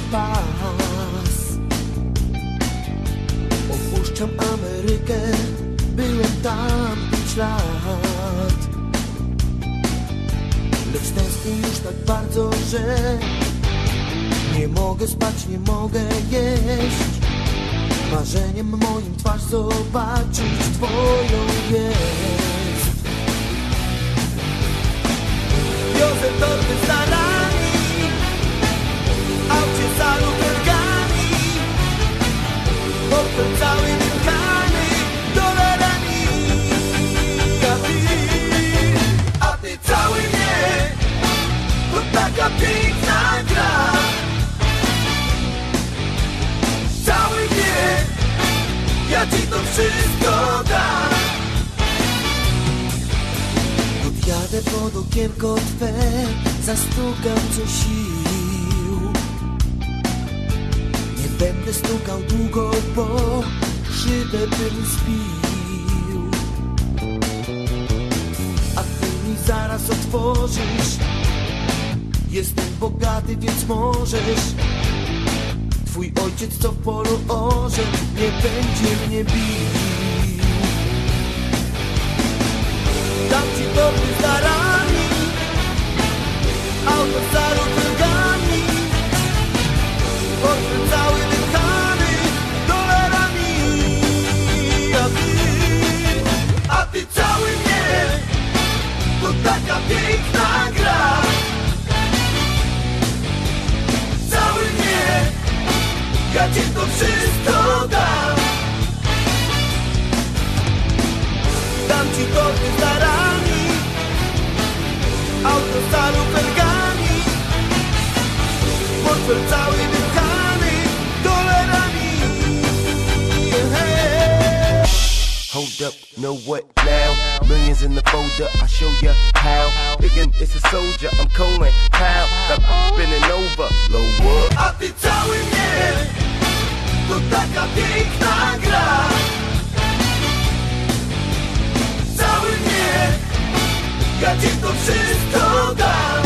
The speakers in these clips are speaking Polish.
pas. Opuszczam Amerykę, byłem tam 5 lat. Lecz tęsknię już tak bardzo, że nie mogę spać, nie mogę jeść. Marzeniem moim twarz zobaczyć twoją jest. Wiozę torby z darami, aucie za luferkami, portfel cały wypchany dolarami. A ty cały nie, to taka piękna gra. Cały nie, ja ci to wszystko dam. Podjadę pod okienko twe, zastukam co sił. Nie będę stukał długo, bo szybę bym zbił. A ty mi zaraz otworzysz. Jestem bogaty, więc możesz. Twój ojciec, co w polu orze, nie będzie mnie bił. Dam ci torby z darami, auto za luferkami, portfel cały wypchany dolarami. A ty cały nie, to taka piękna gra. Cały nie, ja ci to wszystko dam. Dam ci torby z darami, auto za luferkami, portfel cały wypchany dolarami. Hold up, know what now? Millions in the folder, I'll show ya how. Thinking it's a soldier, I'm calling how. Got spinning over, low wood. A ty cały nie, to taka piękna gra. Cały nie, ja ci to wszystko dam.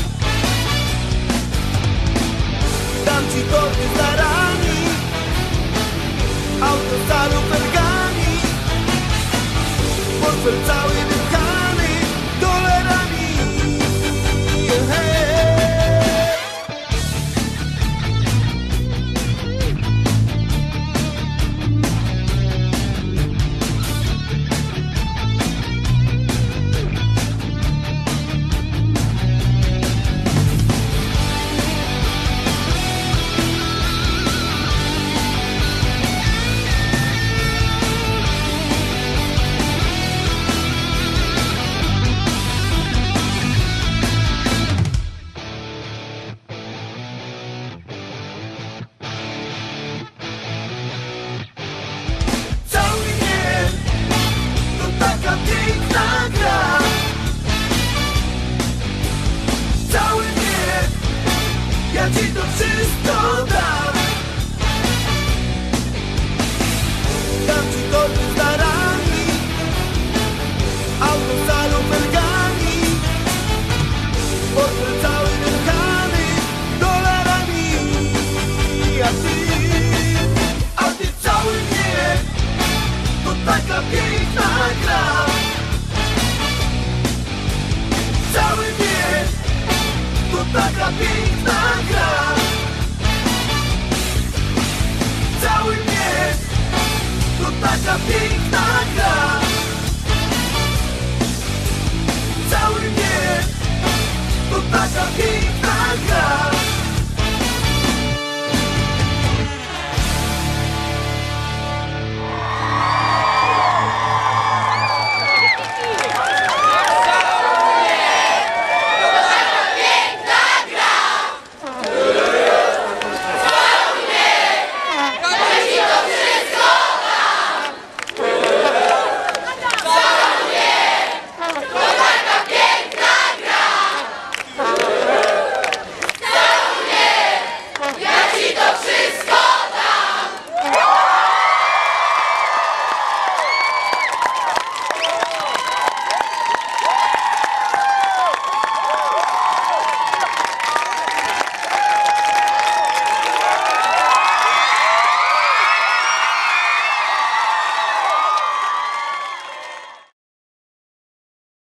Dam ci torby z darami, auto za luferkami, portfel cały wypchany dolarami. Piękna gra. Cały nie, ja ci to wszystko dam. Dam ci torby z darami.